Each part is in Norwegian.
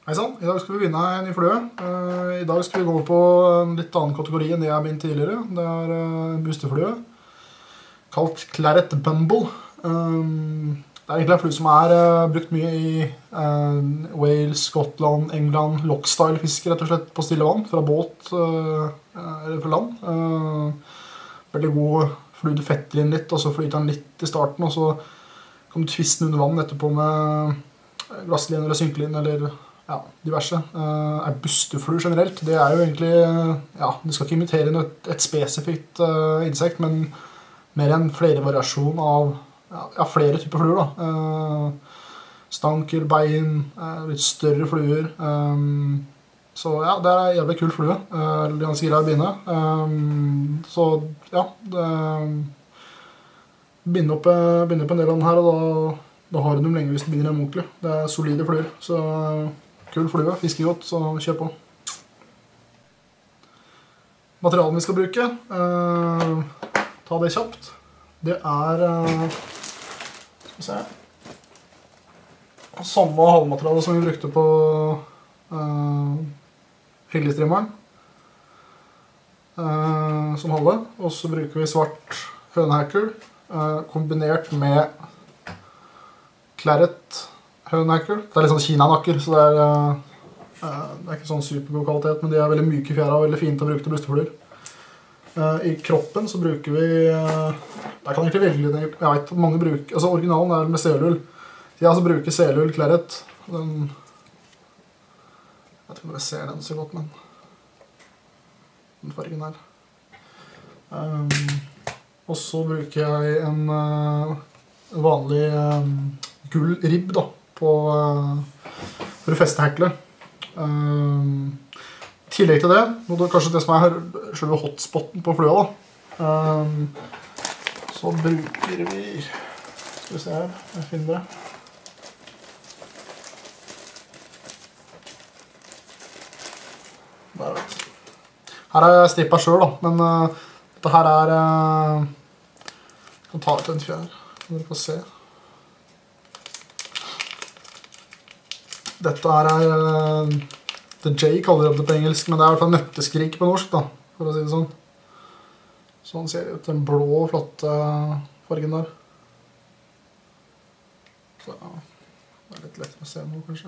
Hei sann, i dag skal vi begynne en ny flue. I dag skal vi gå på en litt annen kategori enn det jeg har begynt tidligere. Det er busteflue, kalt Claret Bumble. Det er egentlig en flue som er brukt mye i Wales, Skottland, England, lockstyle-fiske rett og slett på stille vann, fra båt eller fra land. Veldig god flue, du fetter inn litt, og så flyter den litt i starten, og så kan du tviste den under vann etterpå med glasslin eller synkelin eller ja, diverse. Busteflue generelt, det er jo egentlig, ja, du skal ikke imitere et spesifikt insekt, men mer en flere variasjon av ja, flere typer fluer da. Stanker, bein, litt større fluer. Så ja, det er en jævlig kul flue. Ganske grei å begynne. Så ja, binde opp en del av den her, og da har du dem lenge hvis du begynner dem ordentlig. Det er solide fluer, så kul flue, fisker godt, så kjør på. Materialen vi skal bruke, ta det kjapt. Det er, skal vi se, samme halvmateriale som vi brukte på hyggelistrimmeren, som halve. Og så bruker vi svart hønehekkel, kombinert med Claret hønehekkel. Det er litt sånn kinanakker, så det er ikke sånn supergod kvalitet, men de er veldig myke i fjæra og veldig fint å bruke til bustefluer. I kroppen så bruker vi, jeg kan egentlig velge litt, jeg vet at mange bruker, altså originalen er med selull. Jeg altså bruker selull Claret. Jeg vet ikke om dere ser den så godt, men den fargen her. Og så bruker jeg en vanlig gull ribb da, for å feste heklet. I tillegg til det, og det er kanskje det som er selve hotspoten på flua da, så bruker vi, skal vi se her, jeg finner det. Der vet du. Her er jeg strippet selv da, men dette her er, jeg kan ta ut en fjær, kan dere få se. Dette her er The J kaller det på engelsk, men det er i hvert fall nøtteskrik på norsk da, for å si det sånn. Sånn ser det ut, den blå, flotte fargen der. Så ja, det er litt lettere å se nå kanskje.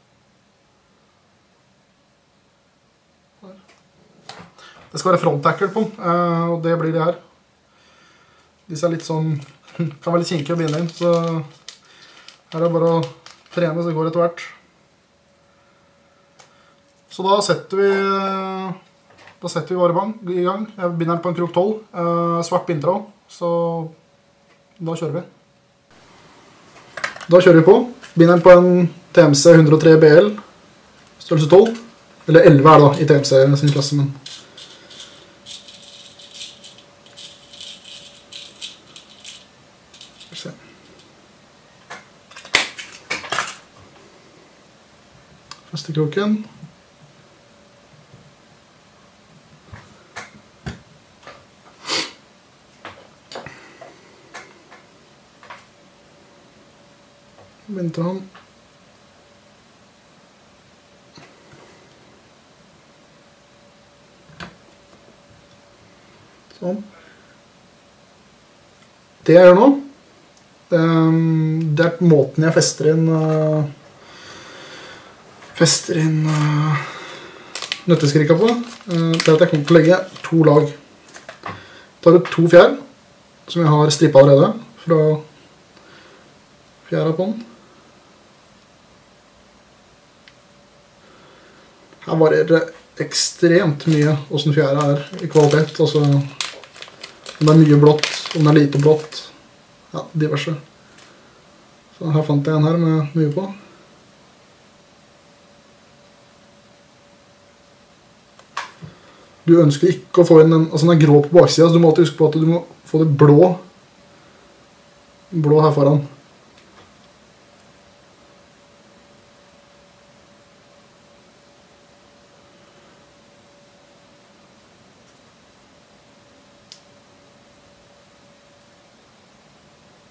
Der. Det skal være fronthekkel på den, og det blir det her. Disse er litt sånn, kan være litt kinkige å begynne inn, så her er det bare å trene så det går etter hvert. Så da setter vi bare i gang. Jeg binder den på en krok 12, svart bindtråd, så da kjører vi. Da kjører vi på. Binder den på en TMC 103 BL, størrelse 12, eller 11 er det da, i TMC sin klasse, men skal vi se. Første kroken. Venter han. Sånn. Det jeg gjør nå, det er måten jeg fester inn nøtteskrika på. Det er at jeg kommer til å legge 2 lag. Tar ut 2 fjær, som jeg har strippet allerede, fra fjæra på den. Her varierer det ekstremt mye hvordan fjæra er i kvalitet, altså om det er mye blått, om det er lite blått, ja, diverse. Så her fant jeg en her med mye på. Du ønsker ikke å få inn altså den er grå på baksiden, så du må alltid huske på at du må få det blå her foran.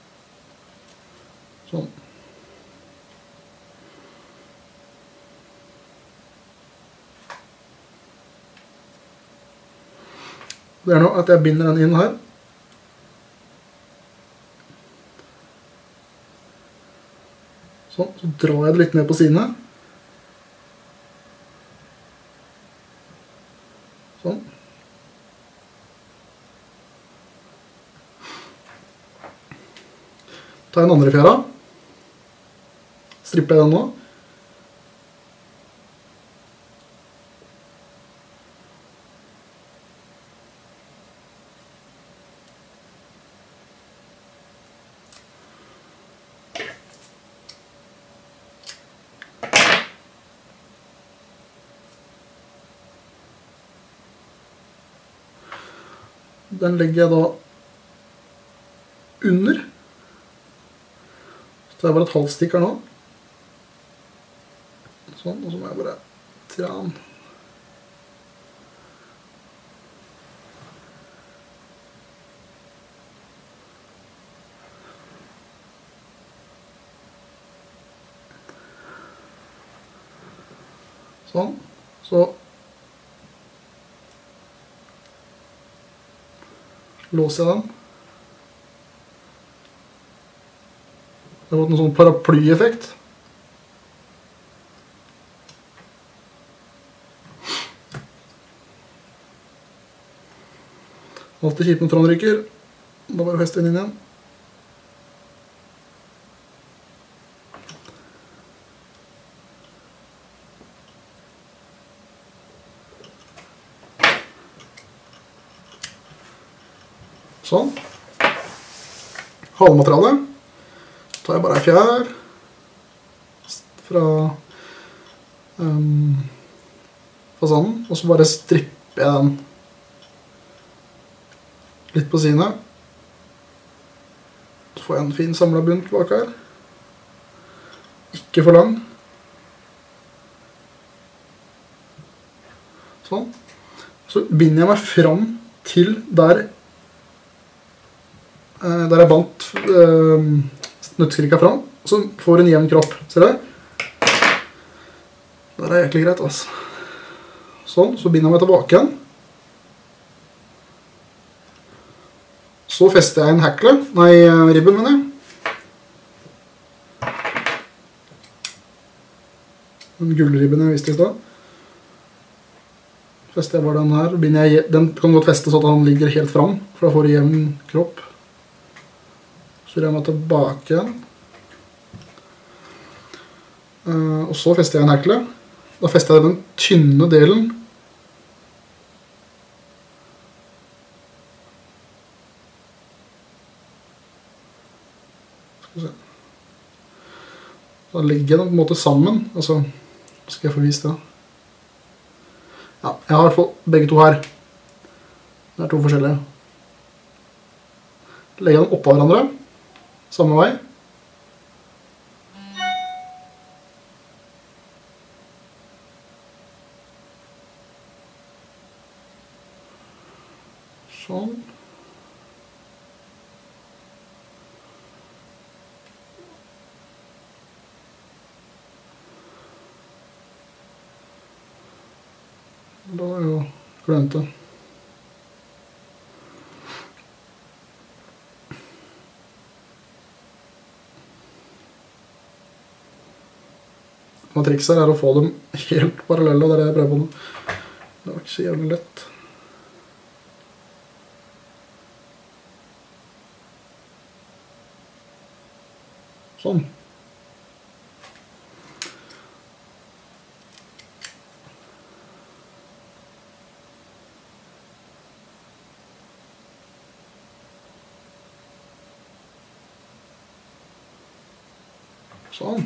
Sånn. Det er nå at jeg binder den inn her. Sånn, så drar jeg det litt ned på sidene. Sånn. Ta den andre fjæra. Stripper jeg den nå. Den legger jeg da under. Så det er bare et halvstikk her nå. Sånn, og så må jeg bare tre den. Sånn, så låser jeg den. Det har fått en sånn paraplyeffekt. Alltid kjipt når tråden ryker. Da bare fester den inn igjen. Sånn. Halematerialet tar jeg bare en fjær fra fasaden, og så bare stripper jeg den litt på sidene. Så får jeg en fin samlet bunt bak her. Ikke for lang. Sånn. Så binder jeg meg fram til der jeg bandt nøttskrika fram, så får en jevn kropp. Ser du? Det er egentlig greit, altså. Sånn, så binder jeg meg tilbake igjen. Så fester jeg en hackle, nei, ribben mener jeg. Den gullribben jeg viste i sted. Fester jeg bare den her, den kan godt feste så at den ligger helt fram, for da får jeg jevn kropp. Så gjør jeg meg tilbake igjen. Og så fester jeg en hackle. Da fester jeg den tynne delen. Skal vi se. Da legger jeg den på en måte sammen. Altså, skal jeg få vise det. Ja, jeg har i hvert fall begge to her. Det er to forskjellige. Legger den oppå hverandre. Samme vei. Sånn. Da har jeg jo glemt det. Trikset her er å få dem helt parallelle, og det er det jeg prøver på nå. Det var ikke så jævlig lett. Sånn. Sånn.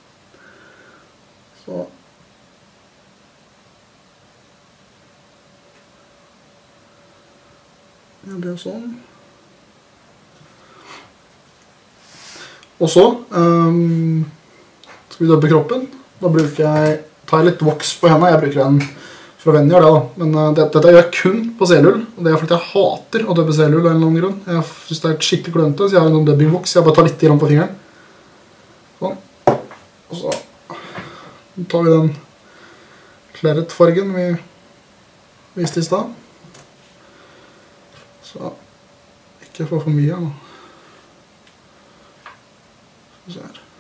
Så. Ja, det er sånn. Og så skal vi døbe kroppen. Da tar jeg litt voks på hendene. Jeg bruker den fra vennen gjør det da. Men dette gjør jeg kun på selull. Og det er fordi jeg hater å døbe selull av en eller annen grunn. Jeg synes det er skikkelig klønete, så jeg har en dubbingvoks. Jeg bare tar litt grann på fingeren. Sånn. Og så tar vi den claret-fargen vi viste i sted. Så ikke få for mye her nå. Skal vi se her.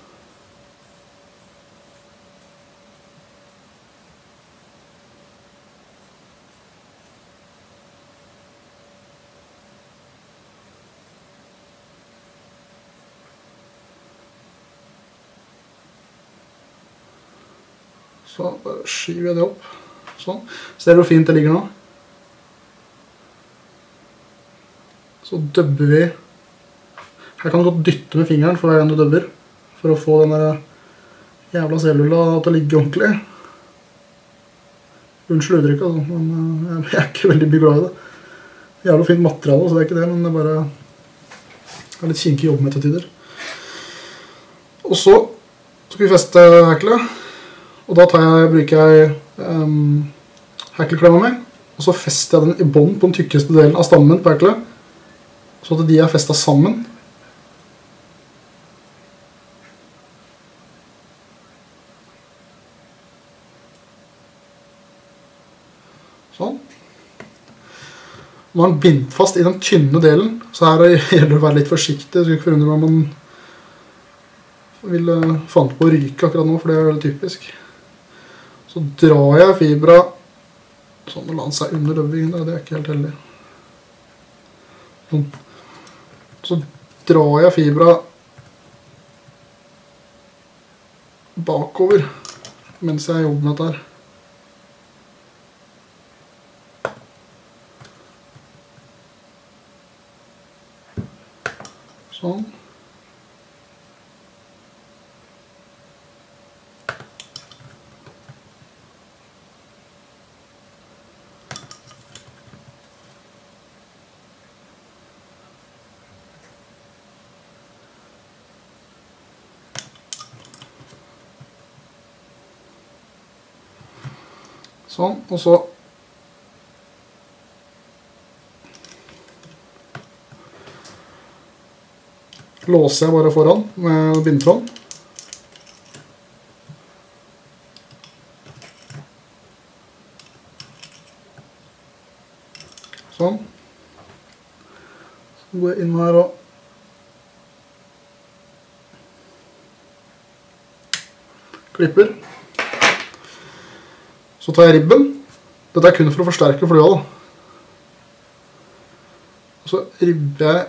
Så bare skyver jeg det opp. Sånn. Ser du hvor fint det ligger nå? Så døbber vi. Her kan du godt dytte med fingeren for hver gang du døbber, for å få den der jævla selulla til å ligge ordentlig. Unnskyld uttrykket, altså, men jeg er ikke veldig mye glad i det. Jævla fint materiale, så det er ikke det, men det er bare litt kinkig jobb med til tider. Og så skal vi feste heklet, og da bruker jeg hekkelklemma mi, og så fester jeg den i bånd på den tykkeste delen av stammen på heklet, så at de er festet sammen. Sånn. Nå er den bindt fast i den tynne delen, så her gjelder det å være litt forsiktig. Jeg skulle ikke forundre meg om man ville fant på å ryke akkurat nå, for det er veldig typisk. Så drar jeg fibra sånn å la den seg under døbbingen, det er ikke helt heldig. Sånn. Så drar jeg fibra bakover mens jeg jobber med dette her. Sånn. Sånn, og så låser jeg bare foran med bindtråd. Sånn. Så går jeg inn her og klipper. Så tar jeg ribben. Dette er kun for å forsterke flua da. Og så ribber jeg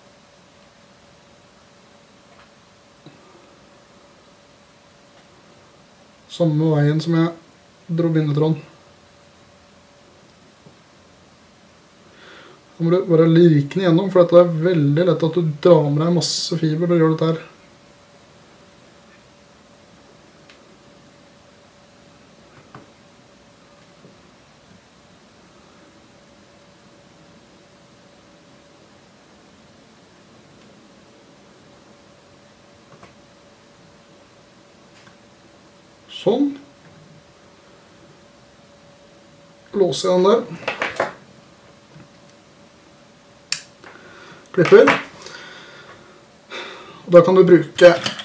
samme veien som jeg dro bindetråden. Da må du bare lirke den igjennom, for dette er veldig lett at du drar med deg masse fiber når du gjør dette her. Sånn. Låser jeg den der. Klipper. Og da kan du bruke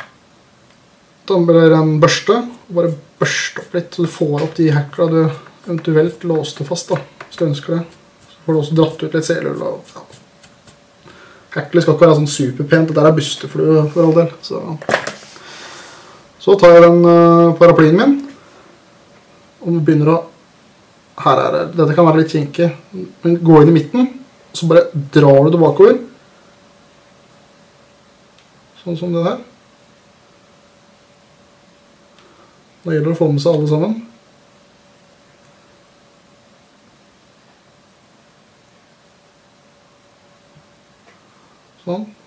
en børste, og bare børste opp litt, så du får opp de hekla du eventuelt låste fast da, hvis du ønsker det. Så får du også dratt ut litt selull. Ja. Heklet skal ikke være sånn superpent, dette er busteflue for all del. Så tar jeg den paraplyen min, og begynner å, dette kan være litt kinkig, men gå inn i midten, og så bare drar du det bakover, sånn som det der. Da gjelder det å få med seg alle sammen. Sånn.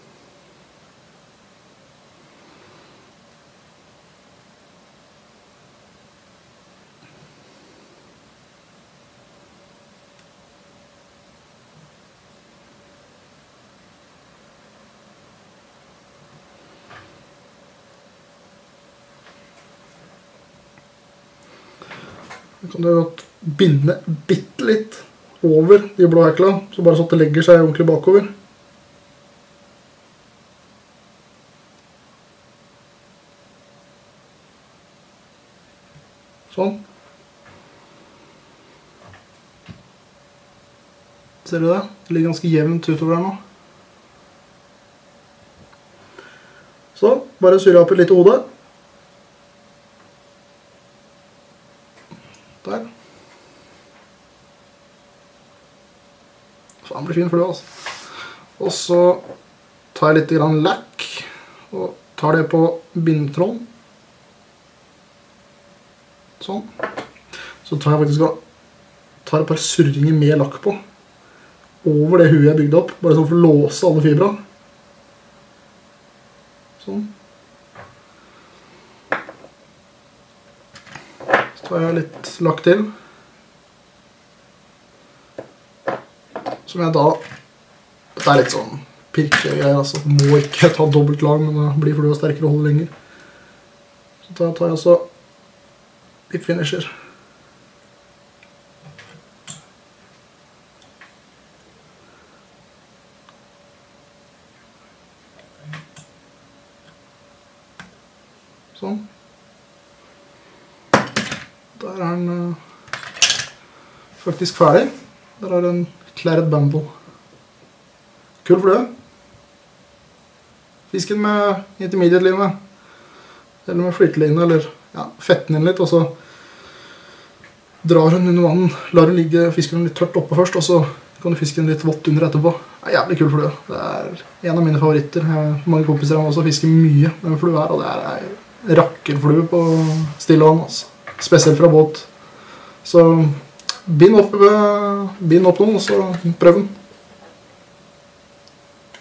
Så kan du godt binde bitte litt over de blå hekla, så bare så at det legger seg ordentlig bakover. Sånn. Ser du det? Det ligger ganske jevnt utover her nå. Så, bare surre opp et lite hode. Der. Faen, blir fin flue, altså. Og så tar jeg litt grann lakk, og tar det på bindetråden. Sånn. Så tar jeg faktisk et par surringer med lakk på, over det huet jeg bygde opp, bare sånn for å låse alle fibra. Sånn. Så tar jeg litt lakk til. Som jeg da, dette er litt sånn pirkegreier, altså må ikke ta dobbelt lag, men da blir flua sterkere og holder lenger. Så da tar jeg altså bip finisher. Sånn. Der er den faktisk ferdig. Der er en Claret Bumble. Kul flue. Fisken med intermediate line, eller med flyteline, eller ja, fetten inn litt, og så drar hun under vann, lar hun ligge fisken litt tørt oppe først, og så kan du fiske den litt vått under etterpå. Det er jævlig kul flue. Det er en av mine favoritter. Mange kompiser har også fisket mye med flue her, og det er rakkerflue på stille vann, altså. Spesielt fra båt. Så bind opp noen, og så prøv den.